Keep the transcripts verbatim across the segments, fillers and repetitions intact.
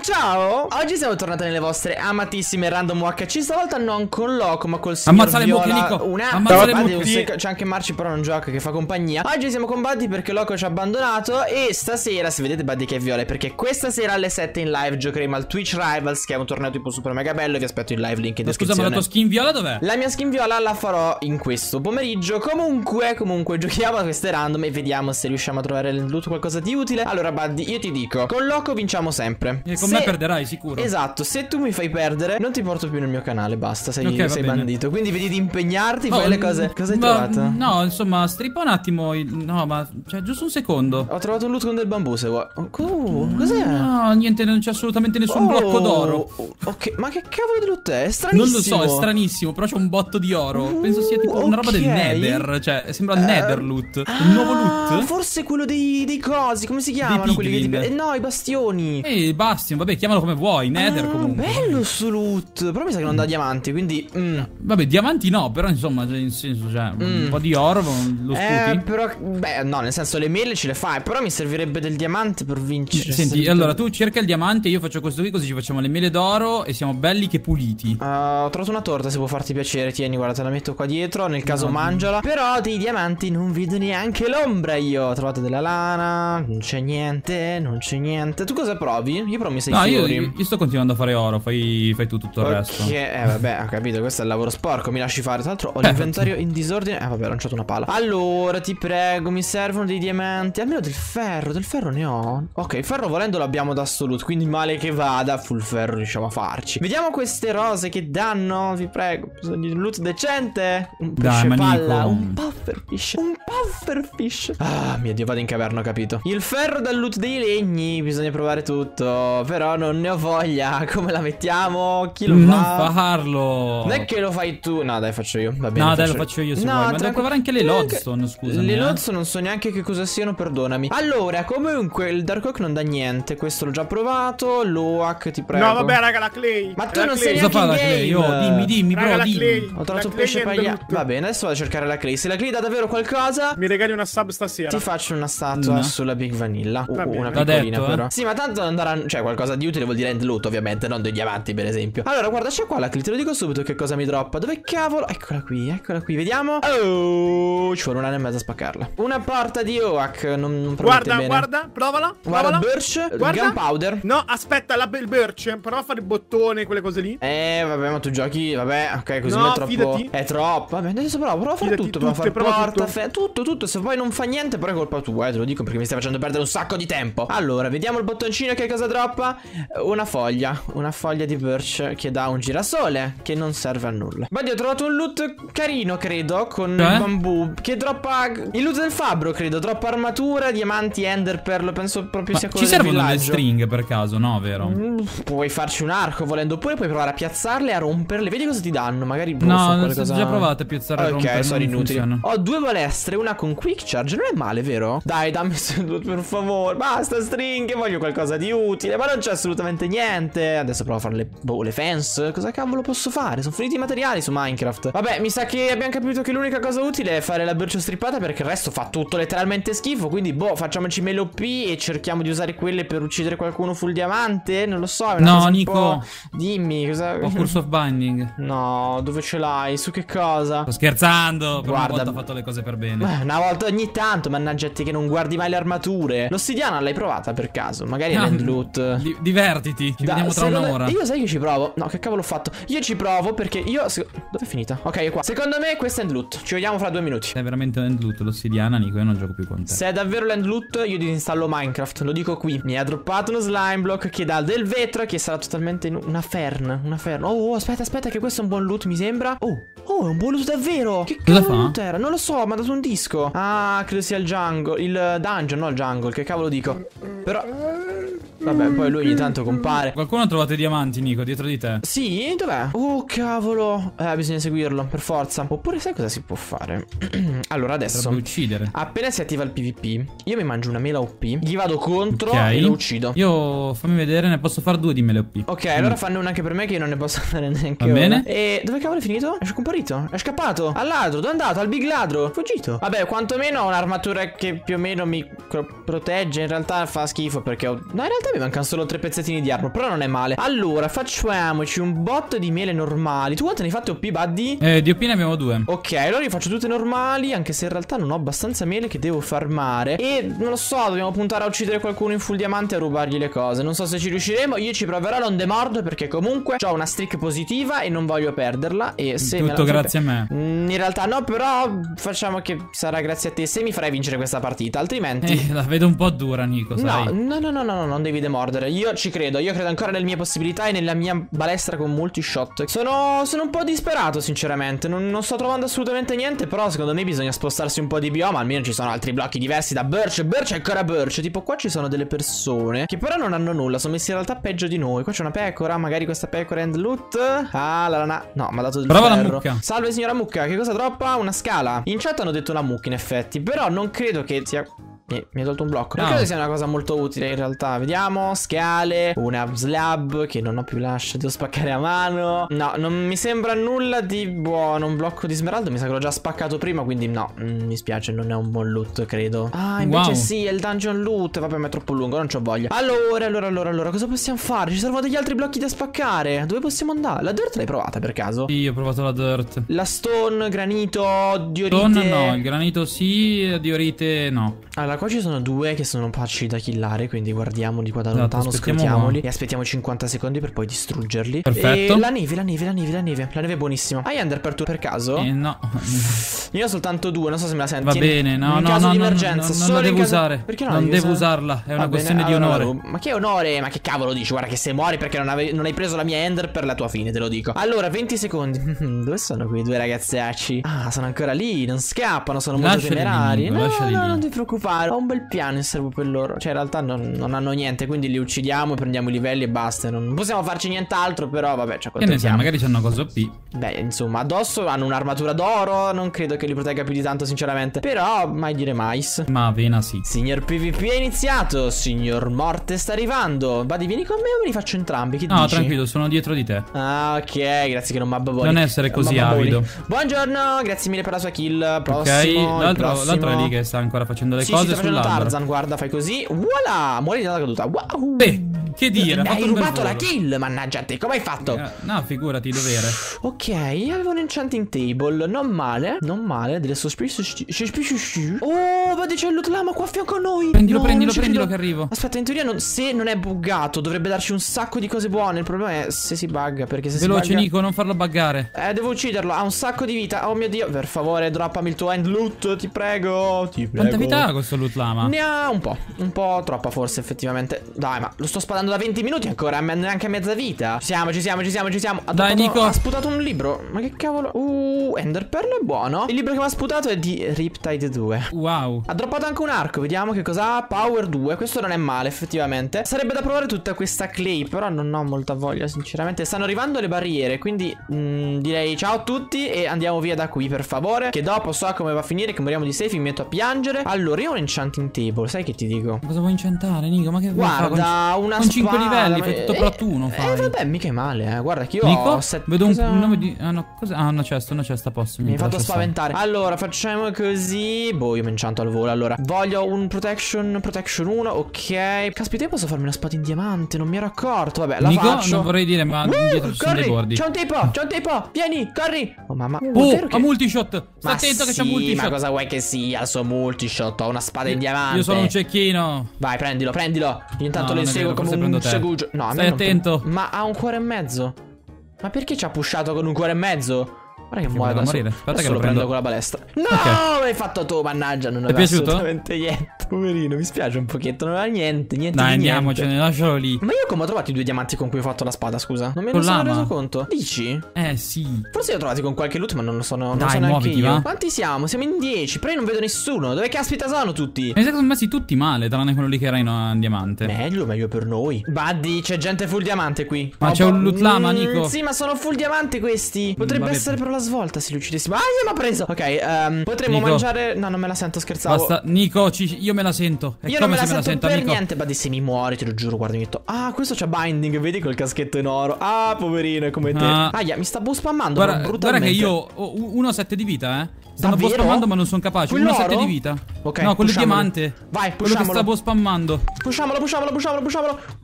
ciao! Oggi siamo tornati nelle vostre amatissime random U H C. Stavolta non con Loco ma col signor Ammazzare Viola. Una Ammazzare Mucchi. C'è anche Marci però non gioca, che fa compagnia. Oggi siamo con Buddy perché Loco ci ha abbandonato. E stasera, se vedete Buddy che è Viola, è perché questa sera alle sette in live giocheremo al Twitch Rivals, che è un torneo tipo super mega bello. Vi aspetto in live, link in descrizione. Scusa, ma la tua skin viola dov'è? La mia skin viola la farò in questo pomeriggio. Comunque, comunque giochiamo a queste random e vediamo se riusciamo a trovare nel loot qualcosa di utile. Allora Buddy, io ti dico, con Loco vinciamo sempre. E con se... me perderai sicuro. Esatto, se tu mi fai perdere non ti porto più nel mio canale, basta, sei, okay, sei bandito. Quindi vedi di impegnarti, oh, fai le cose. Cosa hai ma, trovato? No, insomma, strippa un attimo il... No, ma cioè giusto un secondo. Ho trovato un loot con del bambù, se vuoi. Oh, cos'è? No, niente, non c'è assolutamente nessun oh, blocco d'oro. Ok, ma che cavolo di loot è? È stranissimo. Non lo so, è stranissimo, però c'è un botto di oro. uh, Penso sia tipo okay. una roba del Nether. Cioè, sembra il uh, Nether loot. Ah, un nuovo loot. Forse quello dei, dei cosi, come si chiamano quelli che ti... eh, no, i bastioni. Eh, Bastion, vabbè, chiamalo come vuoi, Nether ah, comunque. Bello sto loot. Però mi sa che non dà diamanti, quindi mm. Vabbè, diamanti no, però insomma, in senso, cioè, mm. un po' di oro lo sputi. Eh, però, beh, no, nel senso le mele ce le fai. Però mi servirebbe del diamante per vincere. Senti, allora tu cerca il diamante, io faccio questo qui, così ci facciamo le mele d'oro e siamo belli che puliti. uh, Ho trovato una torta, se può farti piacere. Tieni, guarda, te la metto qua dietro. Nel caso no, mangiala. Però dei diamanti non vedo neanche l'ombra io. Ho trovato della lana. Non c'è niente, non c'è niente. Tu cosa provi? Io provo mi sei no, fiori. Io, io sto continuando a fare oro. Fai, fai tu tutto il okay. resto. Eh vabbè, ho capito, questo è il lavoro sporco. Mi lasci fare. Tra l'altro ho l'inventario in disordine. Eh vabbè, ho lanciato una pala. Allora ti prego, mi servono dei diamanti. Almeno del ferro. Del ferro ne ho. Ok, il ferro volendo l'abbiamo da assoluto. Quindi male che vada, full ferro riusciamo a farci. Vediamo queste rose che danno. Vi prego, bisogno di un loot decente. Un pesce Dai, palla. Un pufferfish. Un pufferfish. Ah mio Dio, vado in caverna, ho capito. Il ferro dal loot dei legni. Bisogna provare tutto. Però non ne ho voglia. Come la mettiamo? Chi lo non fa? Non farlo. Non è che lo fai tu. No dai, faccio io. Va bene. No dai, lo faccio io se no, vuoi. Ma devo provare anche le lodestone, scusa. Le lodestone non so neanche che cosa siano, perdonami. Allora, comunque il Dark Oak non dà niente. Questo l'ho già provato. L'Oak, ti prego. No vabbè raga, la Clay. Ma tu la non clay. sei cosa fa neanche la Clay? Oh, dimmi, dimmi, raga, bro, la dimmi. Clay. Ho trovato la un pesce paglia. Va bene, adesso vado a cercare la Clay. Se la Clay dà davvero qualcosa, mi regali una sub stasera. ti faccio una statua no. sulla Big Vanilla. Uh, una L'ha piccolina detto, però eh. Sì, ma tanto non darà. Cioè qualcosa di utile vuol dire end loot, ovviamente, non dei diamanti per esempio. Allora guarda, c'è qua la Clay, te lo dico subito che cosa mi droppa. Dove cavolo? Eccola qui, eccola qui, vediamo. Oh, ci vuole un anno e mezzo a spaccarla. Una porta di Oak. Non, non guarda, bene. guarda, provala. Guarda, provala. Birch, guarda. Gunpowder. No, aspetta, la, il Birch. Prova a fare il bottone, quelle cose lì. Eh, vabbè, ma tu giochi, vabbè, ok, così no, è troppo. Fidati. È troppo. Vabbè, adesso provo, provo a fare fidati, tutto. Provo a fare prova porta, tutto. fe, tutto, tutto. Se poi non fa niente, però è colpa tua, eh, te lo dico perché mi stai facendo perdere un sacco di tempo. Allora, vediamo il bottoncino che cosa droppa. Una foglia, una foglia di Birch che dà un girasole, che non serve a nulla. Buddy, ho trovato un loot carino, credo, con eh? il bambù, che droppa il loot del fabbro, credo. Droppa armatura, diamanti, ender pearl. Penso proprio ma sia quello ci del servono villaggio. le stringhe per caso, no, vero? Mm, puoi farci un arco volendo, oppure puoi provare a piazzarle e a romperle. Vedi cosa ti danno, magari boh, no, so non qualcosa... già provate a piazzare e ok, sono inutili. Funziona. Ho due balestre, una con quick charge. Non è male, vero? Dai, dammi per favore. Basta stringhe, voglio qualcosa di utile. Ma non c'è assolutamente niente. Adesso provo a fare le, boh, le fence. Cosa cavolo posso fare? Sono finiti i materiali su Minecraft. Vabbè, mi sa che abbiamo capito che l'unica cosa utile è fare la birch strippata, perché il resto fa tutto letteralmente schifo. Quindi boh, facciamoci mele O P e cerchiamo di usare quelle per uccidere qualcuno full diamante. Non lo so, è una no, cosa un Nico po'... Dimmi cosa... Ho Curse of Binding. No, dove ce l'hai? Su che cosa? Sto scherzando. Per Guarda, una volta ho fatto le cose per bene. eh, una volta ogni tanto, mannaggia te che non guardi mai le armature. L'ossidiana l'hai provata per caso? Magari no, è l'end loot. Di divertiti. Ci da, vediamo tra secondo... un'ora. Io sai che ci provo. No, che cavolo ho fatto? Io ci provo perché io... Dove è finita? Ok, è qua. Secondo me questo è end loot. Ci vediamo fra due minuti. È veramente l'end loot l'ossidiana, Nico. Io non gioco più con te. Se è davvero l'end loot, io disinstallo Minecraft. Lo dico qui. Mi ha droppato uno slime block che dà del vetro, che sarà totalmente in una fern. Una fern. Oh, oh, aspetta, aspetta, che questo è un buon loot, mi sembra. Oh, oh, è un buon loot davvero. Che cosa cavolo fa? loot era? Non lo so, mi ha dato un disco. Ah, credo sia il jungle. Il dungeon, no il jungle. Che cavolo dico? Però... Vabbè, poi lui ogni tanto compare. Qualcuno ha trovato i diamanti, Nico, dietro di te. Sì? Dov'è? Oh, cavolo. Eh, bisogna seguirlo, per forza. Oppure sai cosa si può fare? Allora, adesso Potrebbe uccidere. appena si attiva il PvP, io mi mangio una mela O P, gli vado contro okay. e lo uccido. Io, fammi vedere, ne posso fare due di mele O P. Ok, mm. allora fanno una anche per me, che io non ne posso fare neanche Va ora. bene. E dove cavolo è finito? È scomparito. È scappato. Al ladro. Dove è andato? Al big ladro. Fuggito. Vabbè, quantomeno ho un'armatura che più o meno mi protegge. In realtà fa schifo perché ho... No, in realtà mi mancano solo tre pezzettini di armor, però non è male. Allora, facciamoci un botto di mele normali. Tu quante ne hai fatte O P, Buddy? Eh, di O P ne abbiamo due. Ok, allora io faccio tutte normali, anche se in realtà non ho abbastanza mele che devo farmare. E non lo so, dobbiamo puntare a uccidere qualcuno in full diamante e a rubargli le cose. Non so se ci riusciremo, io ci proverò, non demordo, perché comunque ho una streak positiva e non voglio perderla. E se Tutto me la grazie a me. Mm, in realtà no, però facciamo che sarà grazie a te se mi farai vincere questa partita, altrimenti... Eh, la vedo un po' dura, Nico, sai. No, no, no, no, no, non devi demordere. Io ci credo, io credo ancora nelle mie possibilità e nella mia balestra con molti shot. Sono, sono un po' disperato, sinceramente. Non, non sto trovando assolutamente niente, però secondo me bisogna spostarsi un po' di bioma. Almeno ci sono altri blocchi diversi da Birch. Birch è ancora Birch. Tipo qua ci sono delle persone che però non hanno nulla, sono messi in realtà peggio di noi. Qua c'è una pecora, magari questa pecora end loot. Ah, la lana. No, mi ha dato del Brava la ferro. mucca. Salve signora mucca, che cosa droppa? Una scala. In chat hanno detto una mucca in effetti, però non credo che sia... Mi, mi ha tolto un blocco. Non No. credo sia una cosa molto utile in realtà. Vediamo. Scale. Una slab che non ho più l'ascia. Devo spaccare a mano. No, non mi sembra nulla di buono. Un blocco di smeraldo. Mi sa che l'ho già spaccato prima. Quindi no, mm, mi spiace, non è un buon loot, credo. Ah, invece Wow. sì, è il dungeon loot. Vabbè, ma è troppo lungo, non c'ho voglia. Allora, allora, allora, allora, cosa possiamo fare? Ci servono degli altri blocchi da spaccare. Dove possiamo andare? La dirt l'hai provata per caso? Sì, ho provato la dirt. La stone, granito, diorite. Stone no, il granito sì, diorite no. Allora, qua ci sono due che sono facili da killare, quindi guardiamoli qua da Esatto, lontano, aspettiamo scrutiamoli qua. e aspettiamo cinquanta secondi per poi distruggerli. Perfetto. E la neve, la neve, la neve, la neve. La neve è buonissima. Hai Ender per tu per caso? Eh, no. Io ho soltanto due, non so se me la senti. Va bene, no, in no, caso no, di no, emergenza, no, non solo la in devo caso- usare. Perché no? la Non devi devo usare? usarla, è Va una bene, questione di allora, onore. Ma che onore? Ma che cavolo dici? Guarda che se muori perché non, ave- non hai preso la mia Ender per la tua fine, te lo dico. Allora, venti secondi. Dove sono quei due ragazzacci? Ah, sono ancora lì, non scappano, sono molto Lasciali lì, temerari. Nico, No, lasciali no, lì. non ti preoccupare. Ho un bel piano in serbo per loro. Cioè, in realtà non, non hanno niente, quindi li uccidiamo, prendiamo i livelli e basta. Non possiamo farci nient'altro, però vabbè, ci Che ne sai, accontentiamo. magari c'hanno una cosa O P. Beh, insomma, addosso hanno un'armatura d'oro. Non credo che li protegga più di tanto, sinceramente. Però, mai dire mais. Ma Vena sì. Signor PvP è iniziato. Signor Morte sta arrivando. Vadi, vieni con me o me li faccio entrambi? Che No, dici? tranquillo, sono dietro di te. Ah, ok, grazie che non mi abbaboli. Non essere così M'abbaboli. avido. Buongiorno, grazie mille per la sua kill. Prossimo, Ok, il l'altro, prossimo. l'altro è lì che sta ancora facendo le Sì, cose sì, sta facendo sull'albero. Tarzan, guarda, fai così. Voilà, muori dalla caduta. Wow. Beh, che dire, ha Mi fatto hai un bel rubato la volo. kill, mannaggia a te, come hai fatto? Eh, No, figurati, dovere. Ok, avevo un enchanting table, non male, non male, delle suspicious. Oh, vedi c'è il loot lama qua a fianco a noi. Prendilo, No, prendilo, non ci prendilo credo. che arrivo. Aspetta, in teoria non- se non è buggato dovrebbe darci un sacco di cose buone. Il problema è se si bugga, perché se Veloce, si bugga... Nico, non farlo buggare. Eh, devo ucciderlo, ha un sacco di vita. Oh mio Dio, per favore, droppami il tuo end loot, ti prego, ti prego. Quanta vita ha questo loot lama? Ne ha un po', un po' troppa forse effettivamente. Dai, ma lo sto sparando da venti minuti ancora, me- neanche a mezza vita. Ci siamo, ci siamo, ci siamo, ci siamo. Ha Dai, droppato- Nico. Ha sputato un libro. Ma che cavolo? Uh, Ender Pearl è buono. Il libro che mi ha sputato è di Riptide due. Wow. Ha droppato anche un arco, vediamo che cosa ha. Power due, questo non è male effettivamente. Sarebbe da provare tutta questa clay, però non ho molta voglia sinceramente. Stanno arrivando le barriere, quindi mm, direi ciao a tutti e andiamo via da qui per favore. Che dopo so come va a finire, che moriamo di safe, mi metto a piangere. Allora io ho un enchanting table, sai che ti dico? Cosa vuoi incantare, Nico? Ma che vuoi fare con- Guarda, una con cinque spada, livelli, ma- fai tutto eh, plattuno, Eh fai. vabbè, mica è male, eh. Guarda che io Nico, ho set... vedo un cosa- nome di... Ah, no, cosa... ah, una cesta, una cesta posso. Mi hai niente, fatto lascia stare. spaventare. Allora, facciamo così. Boh, io mi incianto al volo. Allora, voglio un protection, protection uno. Ok. Caspita, io posso farmi una spada in diamante. Non mi ero accorto. Vabbè, la Nico, faccio. non vorrei dire, ma Uh, dietro ci sono dei corri, bordi. c'è un tipo, c'è un tipo. Vieni, corri. Oh, mamma. Oh, davvero che- ha multishot. Sta Ma attento che sì, c'è multishot. ma cosa vuoi che sia il suo multishot? Ho una spada in diamante. Io sono un cecchino. Vai, prendilo, prendilo. Io intanto No, le non è seguo vero, come forse un prendo te. segugio. No, a me Stai non pre- attento. Ma ha un cuore e mezzo. Ma perché ci ha pushato con un cuore e mezzo? Guarda che muore da voleva solo. morire. Aspetta Adesso che lo lo prendo prendo. con la balestra. No, Ok. l'hai fatto tu, mannaggia. Non Ti è aveva piaciuto? assolutamente niente. Poverino, mi spiace un pochetto. Non aveva niente, niente Dai, di andiamocene, niente. lascialo lì. Ma io come ho trovato i due diamanti con cui ho fatto la spada, scusa? Non me ne Con sono l'ama. reso conto. Dici? Eh, sì. Forse li ho trovati con qualche loot, ma non lo sono, non Dai, so neanche muoviti, io. va. Quanti siamo? Siamo in dieci. Però io non vedo nessuno. Dove caspita sono tutti? Mi sa che sono messi tutti male, tranne quello lì che era in, in diamante. Meglio, meglio per noi. Buddy, c'è gente full diamante qui. Ma Oh, c'è po- un loot lama, Mm, Nico. Sì, ma sono full diamante questi. Potrebbe vabbè. essere per la svolta se li uccidessimo. Ah, io mi ha preso. Ok, ehm, potremmo Nico. mangiare. No, non me la sento, scherzavo. Basta, Nico, ci- io me la sento. È Io come non me la se me la sento sento, per amico. niente. Buddy, se mi muori, te lo giuro, guarda, mi metto. Ah, questo c'ha binding, vedi col caschetto in oro. Ah, poverino, è come te. Ah. Aia, mi sta boh spammando. Guarda, ma guarda che brutalmente. io ho uno a sette di vita, eh. Stanno boh Davvero? spammando ma non sono capaci. Quello uno a sette oro? di vita. Ok, no, quello pusciamolo. diamante. Vai, Quello che pusciamolo. sta boh spammando. Pusciamolo, pusciamolo, pusciamolo, pusciamolo.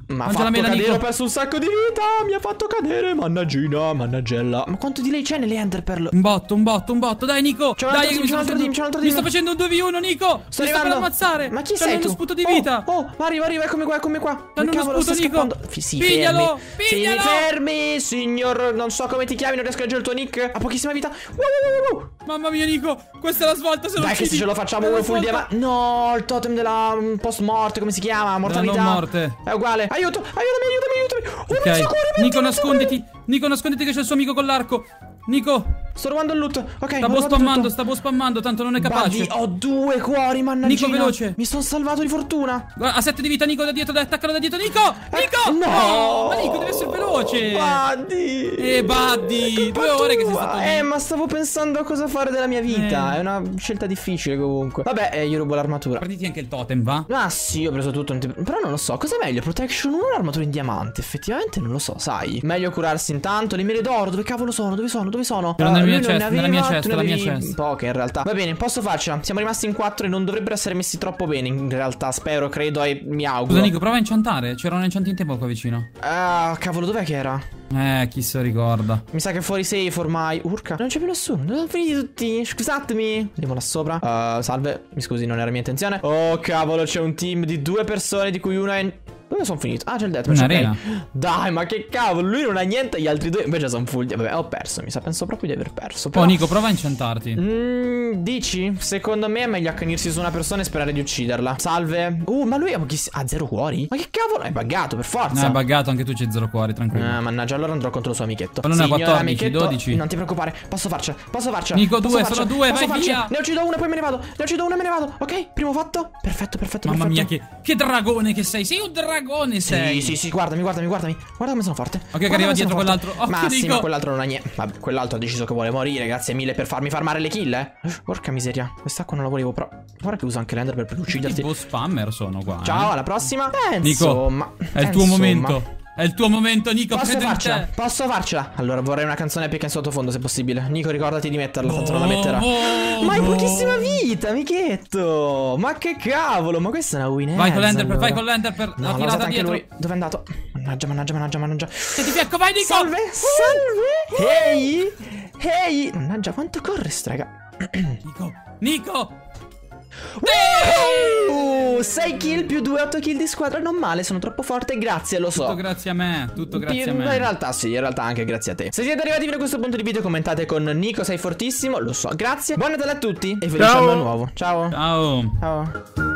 Ma ha Mangia la fatto mela, cadere, Nico. ho perso un sacco di vita. Mi ha fatto cadere, mannaggina, mannaggella. Ma quanto di lei c'è nelle Enderpearl? Un botto, un botto, un botto. Dai, Nico. C'è un Dai, altro che team, mi c'è un sto altro team, facendo- c'è un altro Mi team. sto facendo un due vu uno, Nico. Sto mi sto per arrivando. ammazzare. Ma chi Stanno sei uno tu? sputo di Oh, vita. Oh, ma arriva, arriva, eccomi qua, eccomi qua. Danno Che uno cavolo, sputo, sta Nico. scappando. Fi- sì, Piglialo, fermi. piglialo. Sì, fermi, signor. Non so come ti chiami, non riesco a leggere il tuo nick. Ha pochissima vita. Wow, wow, wow, wow. Mamma mia, Nico. Questa è la svolta. Se lo Dai, che se ce lo facciamo uno full diamante. No, il totem della mm, post morte, come si chiama? Mortalità. non morte. È uguale. Aiuto, aiutami, aiutami, aiutami. Oh, non so Ok, correre, Nico, metti, nasconditi. Nico, nasconditi che c'è il suo amico con l'arco. Nico, Sto rubando il loot. Ok, stavo ho rubato spammando, tutto. stavo spammando, tanto non è capace. Buddy, ho due cuori, mannaggia. Nico, veloce. Mi sono salvato di fortuna. Guarda, ha sette di vita, Nico, da dietro, dai, attaccalo da dietro. Nico! Nico! no. Ma Nico, deve essere veloce. Buddy. Eh, Buddy, È colpa due ore che sei tua. stato lì. Eh, ma stavo pensando a cosa fare della mia vita. Eh. È una scelta difficile comunque. Vabbè, eh, io rubo l'armatura. Prenditi anche il totem, va? Ah sì, ho preso tutto. non ti- Però non lo so, cos'è meglio? Protection uno o l'armatura in diamante? Effettivamente non lo so, sai. Meglio curarsi intanto. Le mele d'oro, dove cavolo sono? Dove sono? Dove sono? Erano nella Ah, mia lui non ne cesta, nella mia aveva, cesta, tu ne la mia avevi cesta. poche in realtà. Va bene, posso farcela. Siamo rimasti in quattro e non dovrebbero essere messi troppo bene. In realtà, spero, credo e mi auguro. Scusa, Nico, prova a enchantare. C'era un enchant in tempo qua vicino. Ah, cavolo, dov'è che era? Eh, chi se lo ricorda. Mi sa che è fuori safe ormai. Urca, non c'è più nessuno. Dove sono finiti tutti? Scusatemi. Andiamo là sopra. Uh, salve. Mi scusi, non era mia intenzione. Oh, cavolo, c'è un team di due persone di cui una è. Dove sono finito? Ah, c'è il deathmatch. In ok. arena. Dai, ma che cavolo. Lui non ha niente. Gli altri due invece sono full. Vabbè, ho perso. Mi sa, penso proprio di aver perso. Però... Oh, Nico, prova a enchantarti. Mm, dici? Secondo me è meglio accanirsi su una persona e sperare di ucciderla. Salve. Uh, ma lui ha pochiss- ha zero cuori? Ma che cavolo? È buggato, per forza. Eh, è buggato, anche tu c'hai zero cuori, tranquillo. Ah, mannaggia, allora andrò contro il suo amichetto. Pallone a Signor quattordici, amichetto, dodici. Non ti preoccupare, posso farcela, posso farcela. Nico, posso due, farcela, sono due, posso vai farcela. via. Ne uccido una, poi me ne vado. Ne uccido una e me ne vado. Ok, primo fatto. Perfetto, perfetto, Mamma perfetto. mia, che, che dragone che sei. Sei un dragone, sei. Sì, sì, sì, guardami, guardami, guardami. Guarda come sono forte. Ok, che Guarda arriva come dietro sono forte. quell'altro. Occhio, Ma sì, Nico. ma quell'altro non ha niente. Vabbè, quell'altro ha deciso che vuole morire. Grazie mille per farmi farmare le kill, eh. Porca miseria. Quest'acqua non la volevo, però. Guarda che uso anche l'ender per I ucciderti. boss spammer sono qua. Ciao, eh. alla prossima. Eh, Nico, insomma. è il eh, tuo insomma. momento. È il tuo momento, Nico. Posso credo in farcela? te. Posso farcela? Allora vorrei una canzone epica in sottofondo se possibile. Nico, ricordati di metterla, tanto non la metterà. Oh, Ma hai oh. pochissima vita, amichetto. Ma che cavolo, ma questa è una win. Vai con l'ender, allora. vai con l'ender per No, la l'ha tirata usata anche dietro. lui. Dove è andato? Mannaggia, mannaggia, mannaggia, mannaggia. Sei di fianco, vai, Nico. Salve, salve. Ehi, ehi. Mannaggia, quanto corre, strega. Nico, Nico. Uh, sei kill più due, otto kill di squadra. Non male, sono troppo forte, grazie, lo so. Tutto grazie a me, tutto grazie a In me. realtà sì, in realtà anche grazie a te. Se siete arrivati fino a questo punto di video commentate con Nico sei fortissimo, lo so, grazie. Buon Natale a tutti e felice Ciao. anno nuovo. Ciao. Ciao. Ciao.